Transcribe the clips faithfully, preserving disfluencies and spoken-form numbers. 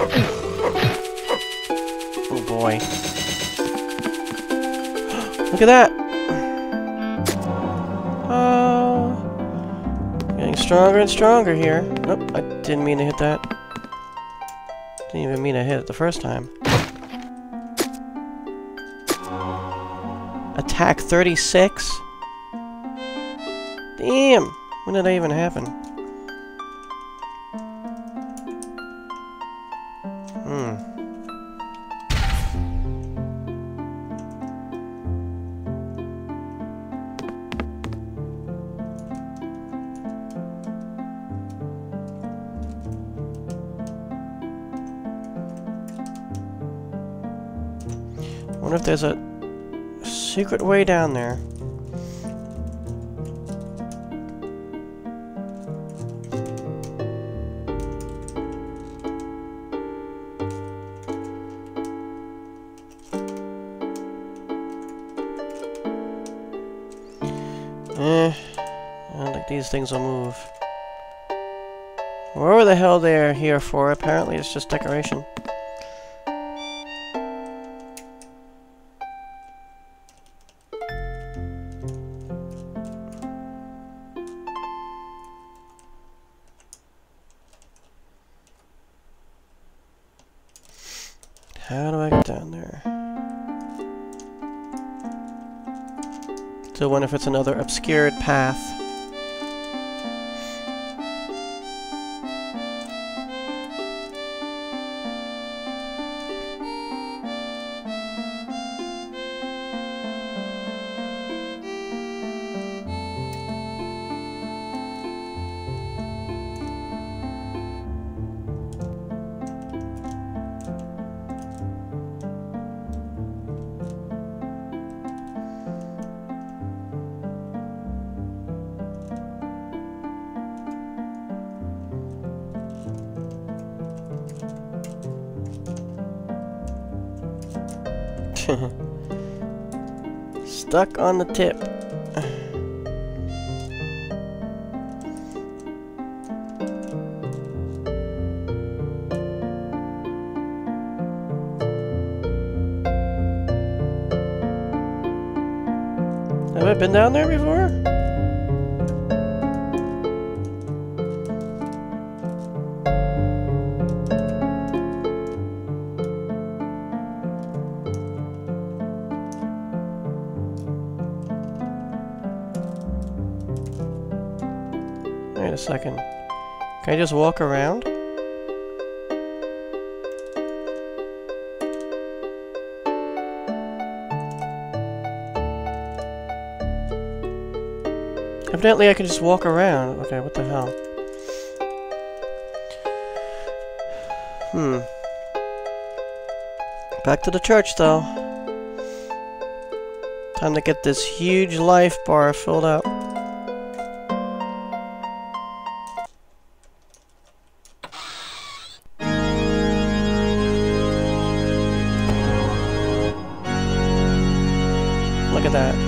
Oh boy. Look at that! Oh, getting stronger and stronger here. Nope, I didn't mean to hit that. Didn't even mean to hit it the first time. Attack thirty-six? Damn! When did that even happen? Hmm. Wonder if there's a secret way down there. Eh, I don't think these things will move. Whatever the hell they're here for, apparently it's just decoration. How do I get down there? So I wonder if it's another obscured path. Stuck on the tip. Have I been down there before? Wait a second. Can I just walk around? Evidently I can just walk around. Okay, what the hell? Hmm. Back to the church, though. Time to get this huge life bar filled up. Look at that.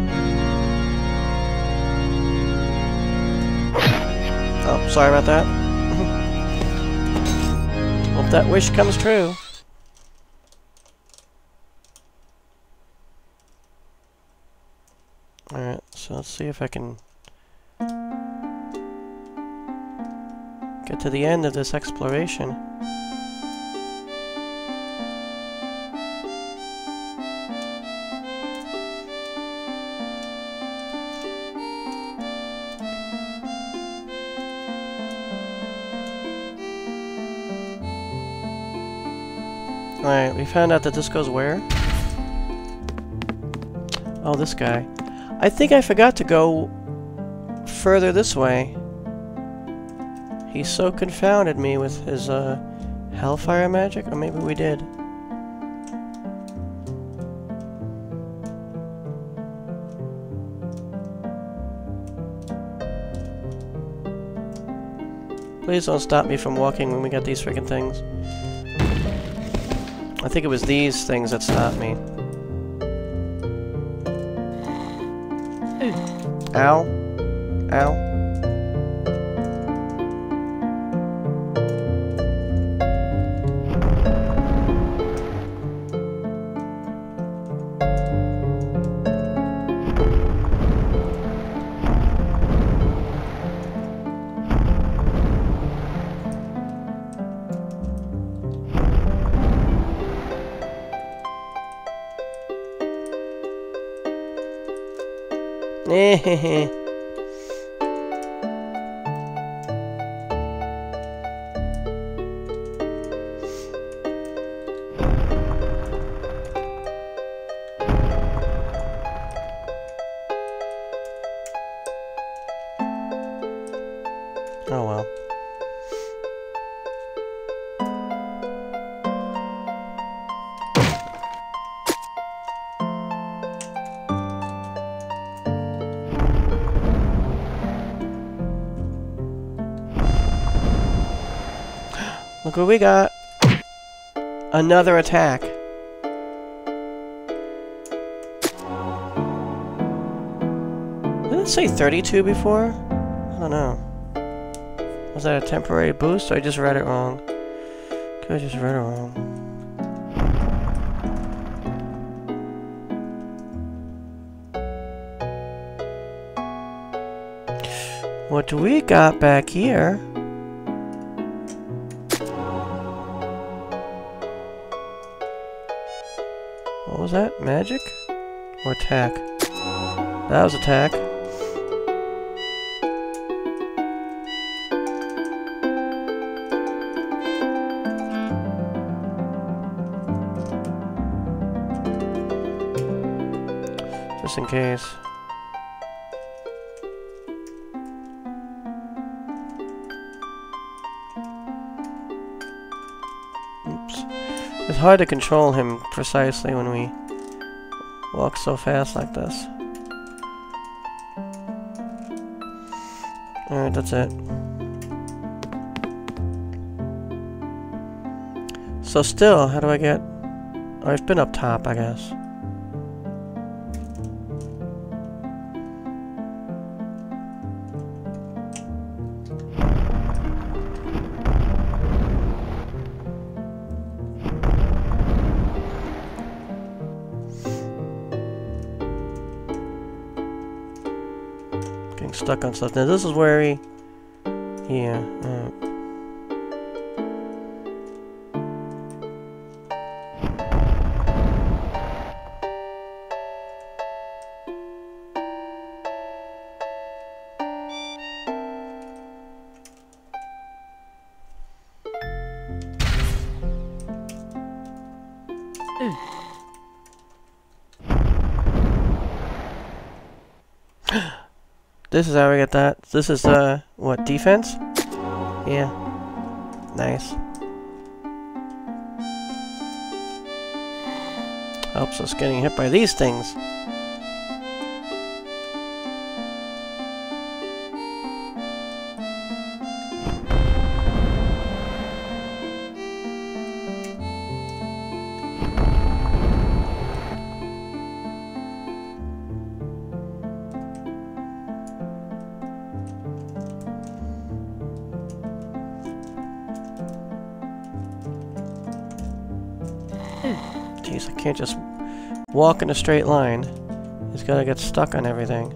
Oh, sorry about that. Hope that wish comes true. Alright, so let's see if I can get to the end of this exploration. Alright, we found out that this goes where? Oh, this guy. I think I forgot to go further this way. He so confounded me with his, uh, Hellfire magic? Or maybe we did. Please don't stop me from walking when we got these freaking things. I think it was these things that stopped me. Ow. Ow. Eh. Oh well. Look what we got. Another attack. Did it say thirty-two before? I don't know. Was that a temporary boost, or I just read it wrong? Could I just read it wrong? What do we got back here? What was that? Magic? Or attack? That was attack. Just in case. Oops. It's hard to control him precisely when we walk so fast like this. Alright, that's it. So still, how do I get... Oh, I've been up top, I guess. Getting stuck on stuff. Now this is where he... Yeah, uh, this is how we get that. This is, uh, what, defense? Yeah. Nice. Helps us getting hit by these things. Jeez, I can't just walk in a straight line. He's gotta get stuck on everything.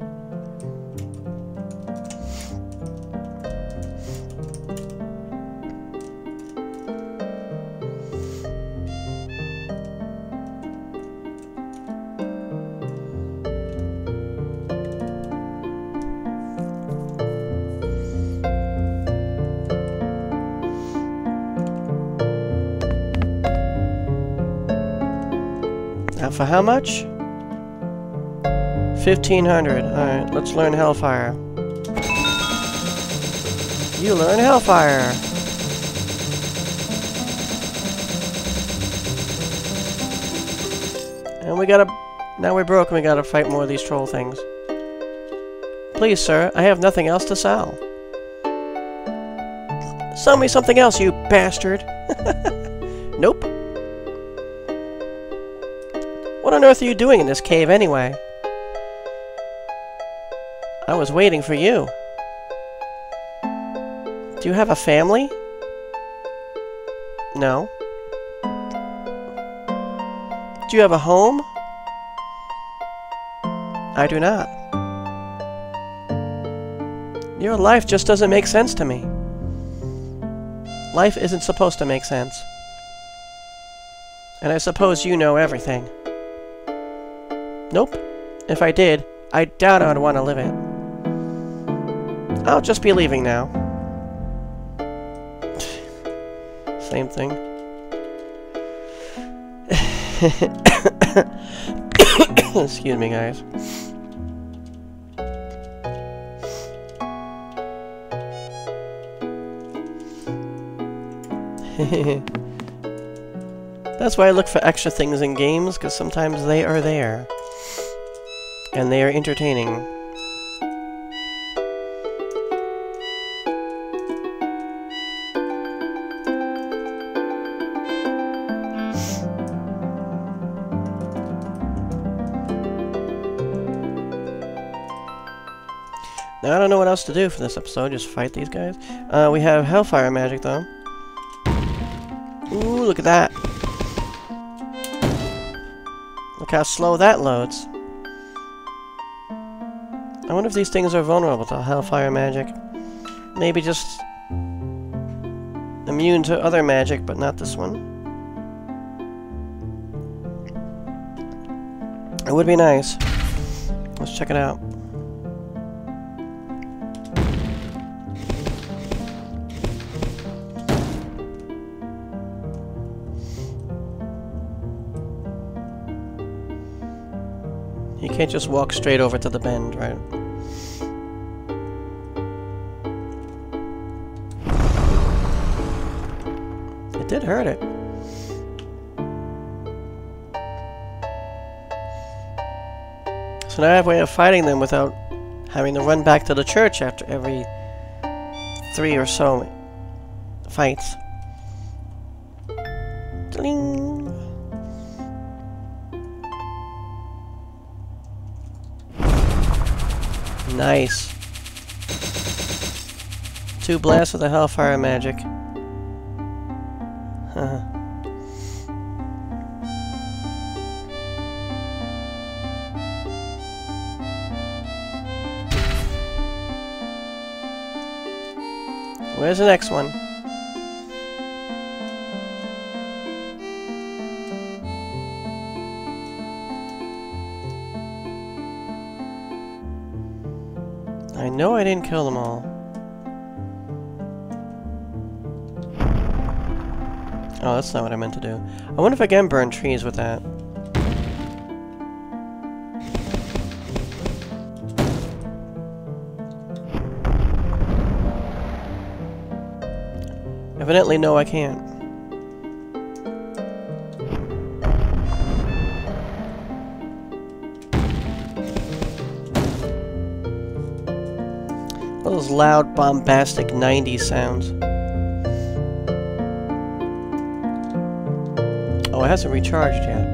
Now for how much? fifteen hundred. Alright, let's learn Hellfire. You learn Hellfire! And we gotta... Now we're broke and we gotta fight more of these troll things. Please, sir, I have nothing else to sell. Sell me something else, you bastard! Nope. What on earth are you doing in this cave, anyway? I was waiting for you. Do you have a family? No. Do you have a home? I do not. Your life just doesn't make sense to me. Life isn't supposed to make sense. And I suppose you know everything. Nope. If I did, I doubt I would want to live it. I'll just be leaving now. Same thing. Excuse me, guys. That's why I look for extra things in games, because sometimes they are there. And they are entertaining. Now I don't know what else to do for this episode, just fight these guys. Uh, we have Hellfire magic though. Ooh, look at that. Look how slow that loads. I wonder if these things are vulnerable to Hellfire magic. Maybe just immune to other magic, but not this one. It would be nice. Let's check it out. You can't just walk straight over to the bend, right? It did hurt it. So now I have a way of fighting them without having to run back to the church after every three or so fights. Ding. Nice. Two blasts of the Hellfire magic. Huh. Where's the next one? I know I didn't kill them all. Oh, that's not what I meant to do. I wonder if I can burn trees with that. Evidently, no, I can't. Those loud, bombastic nineties sounds. Oh, it hasn't recharged yet.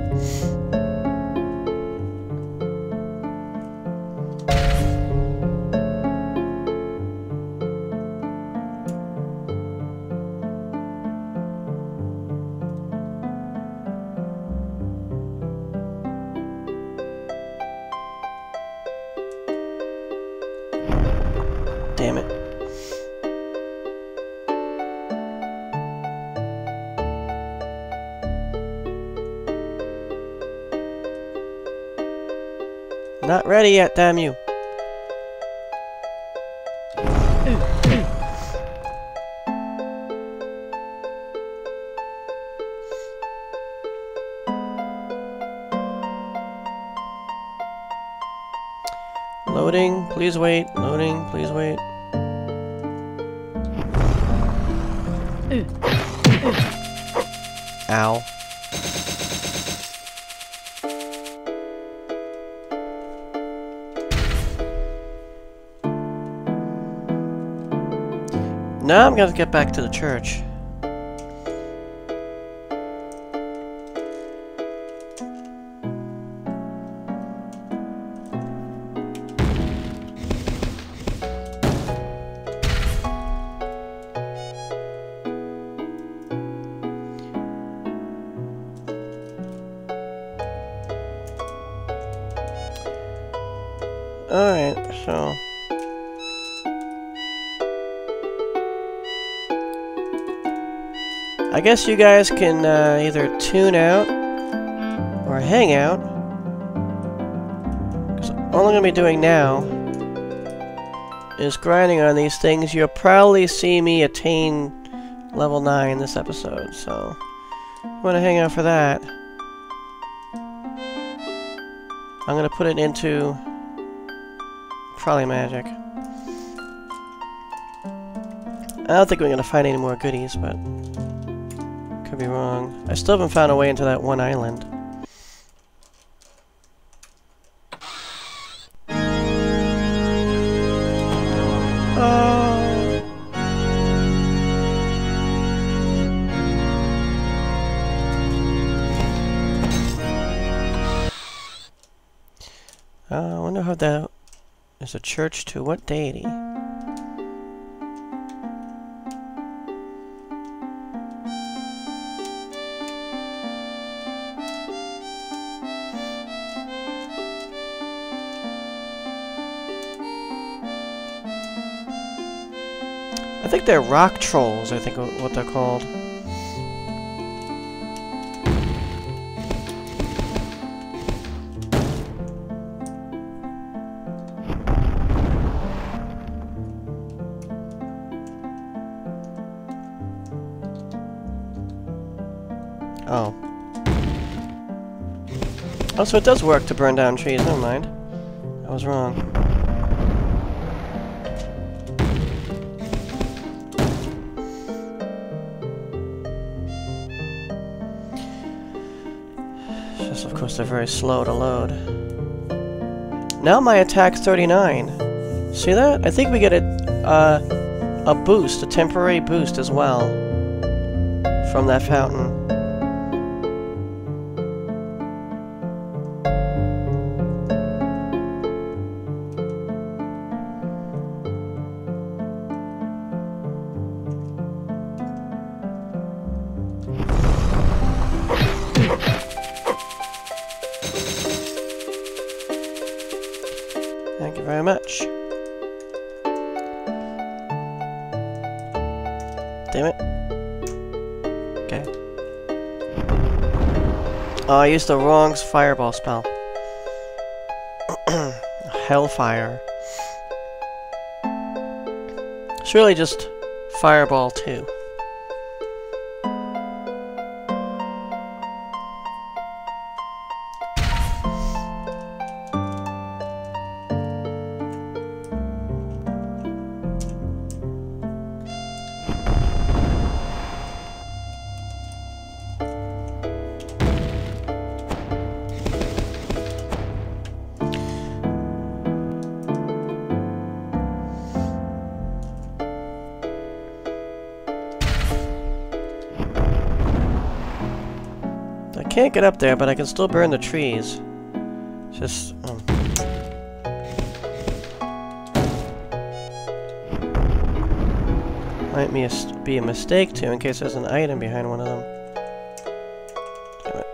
Damn it. Not ready yet, damn you. Loading, please wait. Loading, please wait. Ow. Now I'm gonna get back to the church. Alright, so... I guess you guys can uh, either tune out or hang out. all I'm going to be doing now is grinding on these things. You'll probably see me attain level nine this episode, so I'm going to hang out for that. I'm going to put it into probably magic. I don't think we're going to find any more goodies, but could be wrong. I still haven't found a way into that one island. Oh. Uh, I wonder how that is a church to what deity? I think they're rock trolls, I think what they're called. Oh. Oh, so it does work to burn down trees, never mind. I was wrong. Just, of course, they're very slow to load. Now my attack's thirty-nine. See that? I think we get a, uh, a boost, a temporary boost as well, from that fountain. Thank you very much. Damn it. Okay. Oh, I used the wrong fireball spell. Hellfire. It's really just fireball two. I can't get up there, but I can still burn the trees. Just... Oh. Might be a, be a mistake, too, in case there's an item behind one of them. Damn it.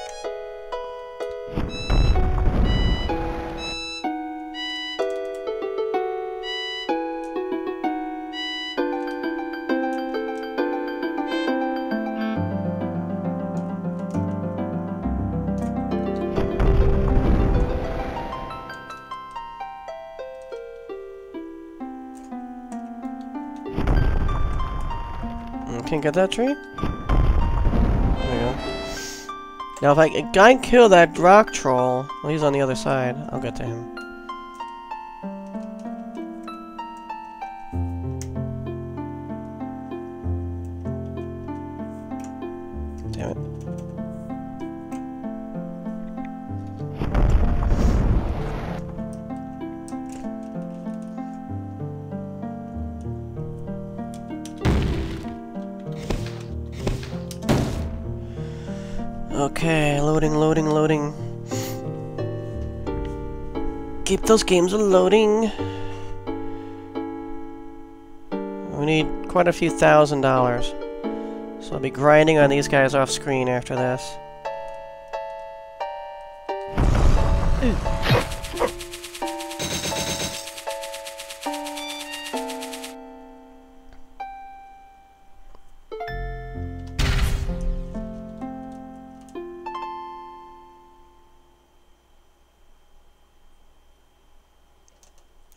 Can't get that tree? There we go. Now if I, if I can kill that rock troll, well, he's on the other side, I'll get to him. Damn it. Okay, loading, loading, loading. Keep those games loading. We need quite a few thousand dollars. So I'll be grinding on these guys off screen after this. Ooh.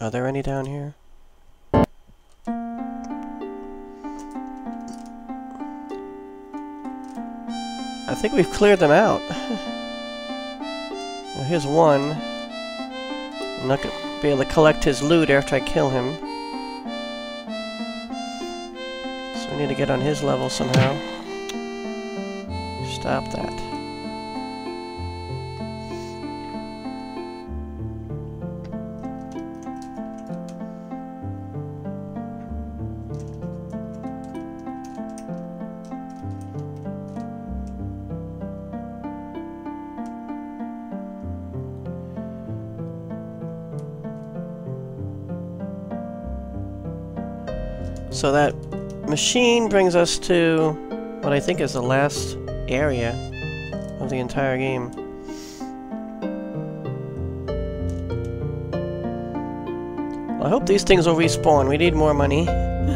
Are there any down here? I think we've cleared them out. Well, here's one. I'm not gonna be able to collect his loot after I kill him. So we need to get on his level somehow. Stop that. So that machine brings us to what I think is the last area of the entire game. Well, I hope these things will respawn. We need more money.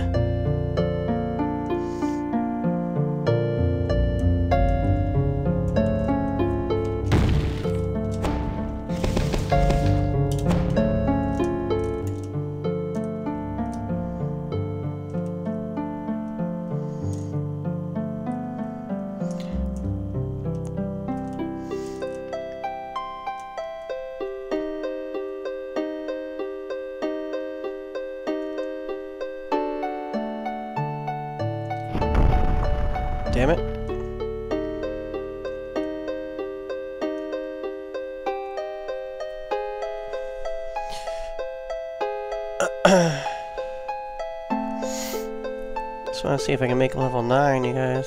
Damn it. Just want to see if I can make level nine, you guys.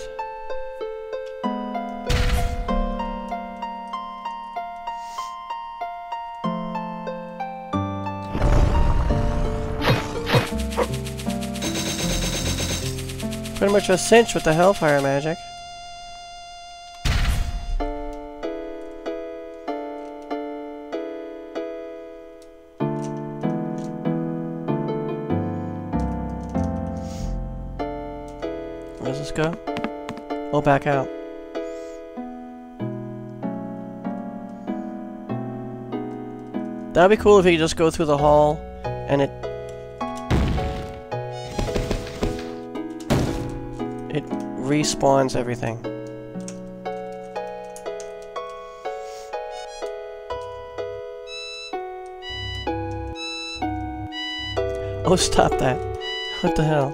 Pretty much a cinch with the Hellfire magic. Where does this go? Oh, back out. That'd be cool if you could just go through the hall and it It respawns everything. Oh, stop that. What the hell?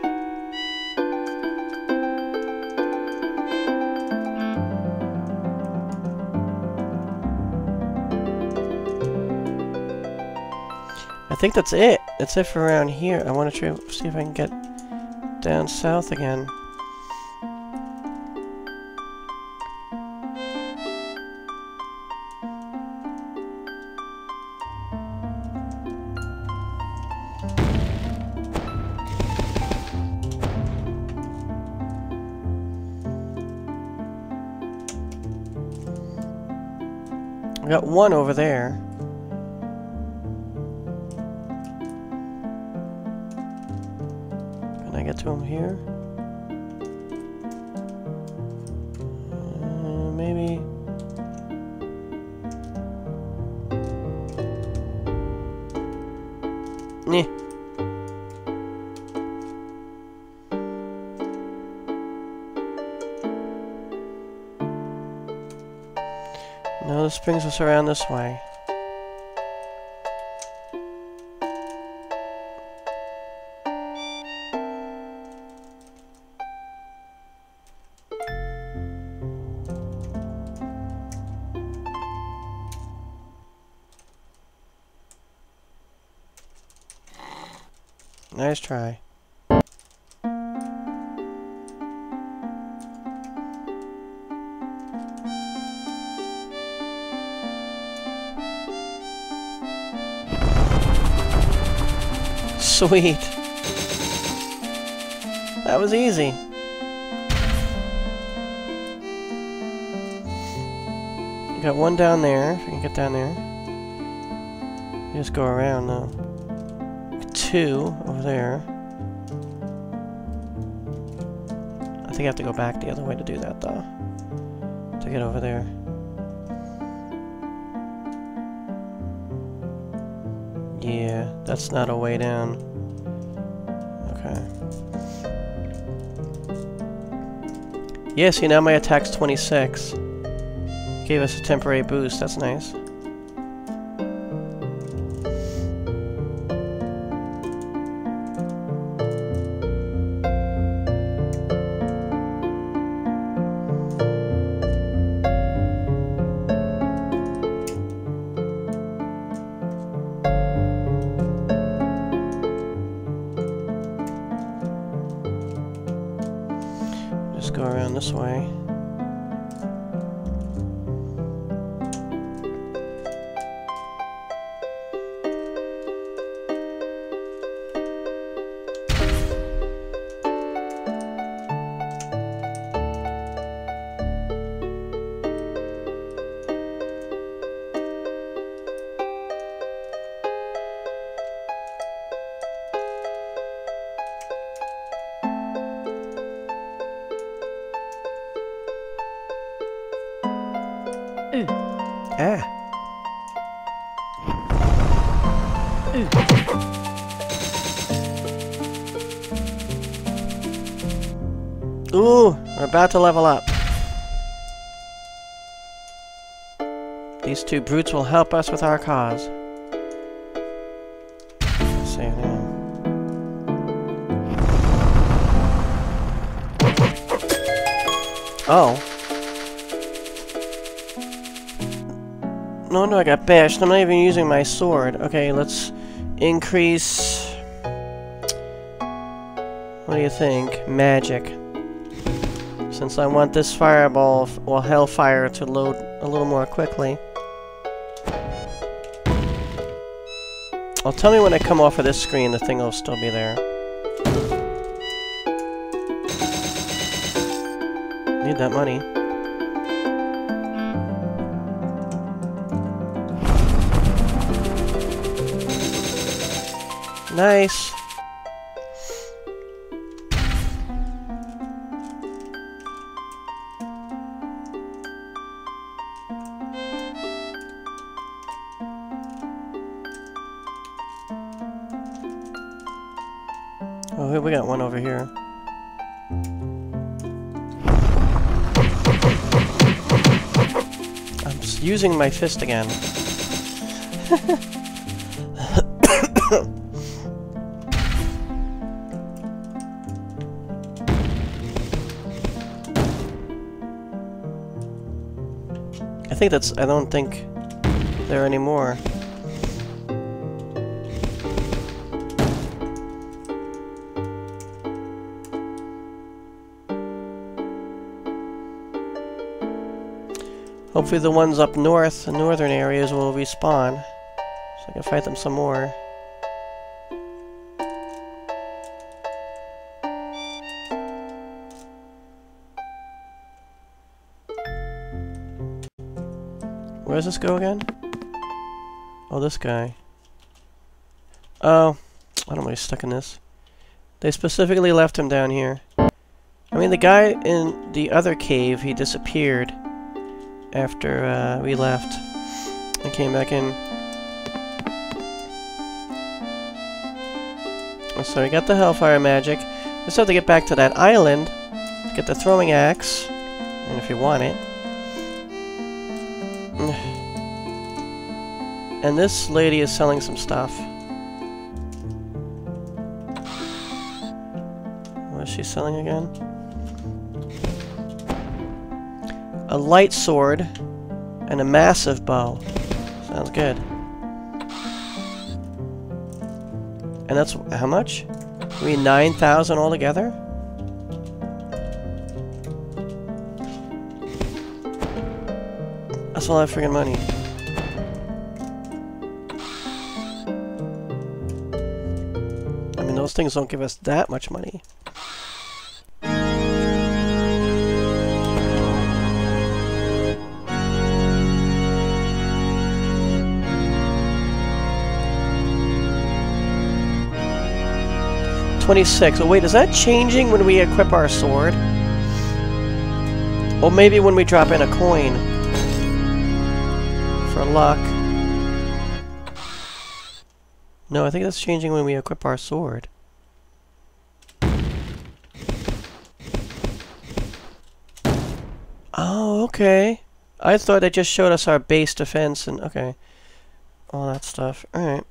I think that's it. That's it for around here. I want to try see if I can get down south again. We got one over there. Can I get to him here? Uh, maybe. Nyeh. No, this brings us around this way. Nice try. Sweet. That was easy. Got one down there, if I can get down there. You just go around though. Two over there. I think I have to go back the other way to do that though. To get over there. Yeah, that's not a way down. Okay. Yeah, see, now my attack's twenty-six. Gave us a temporary boost, that's nice. Just go around this way. Ooh. Ah. Ooh. Ooh, we're about to level up. These two brutes will help us with our cause. Save now. Oh. No, no, I got bashed. I'm not even using my sword. Okay, let's increase... What do you think? Magic. Since I want this fireball, well, Hellfire, to load a little more quickly. Well, tell me when I come off of this screen, the thing will still be there. Need that money. Nice. Oh, here we got one over here. I'm just using my fist again. I think that's... I don't think there are any more. Hopefully the ones up north, the northern areas, will respawn. So I can fight them some more. Where does this go again? Oh, this guy. Oh, I don't know why he's stuck in this. They specifically left him down here. I mean, the guy in the other cave, he disappeared after uh, we left and came back in. So we got the Hellfire magic. Just have to get back to that island to get the throwing axe, and if you want it. And this lady is selling some stuff. What is she selling again? A light sword and a massive bow. Sounds good. And that's how much? We need nine thousand altogether? That's a lot of friggin' money. I mean, those things don't give us that much money. twenty-six. Oh wait, is that changing when we equip our sword? Or maybe when we drop in a coin. For luck. No, I think that's changing when we equip our sword. Oh, okay. I thought it just showed us our base defense and... Okay. All that stuff. Alright.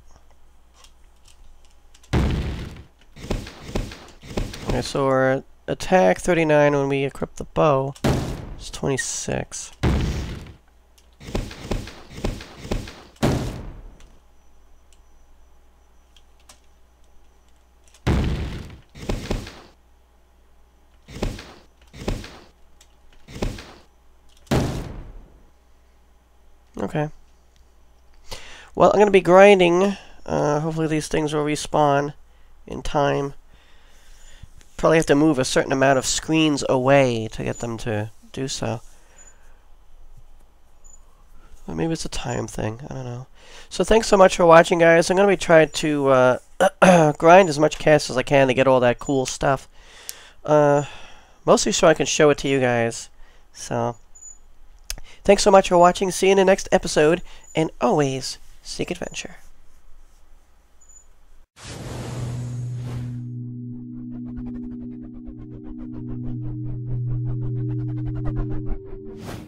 Okay, so our attack thirty-nine when we equip the bow is twenty-six. Okay. Well, I'm going to be grinding. Uh, hopefully these things will respawn in time. Probably have to move a certain amount of screens away to get them to do so. Or maybe it's a time thing. I don't know. So thanks so much for watching, guys. I'm going to be trying to uh, grind as much cast as I can to get all that cool stuff. Uh, mostly so I can show it to you guys. So... Thanks so much for watching. See you in the next episode, and always seek adventure.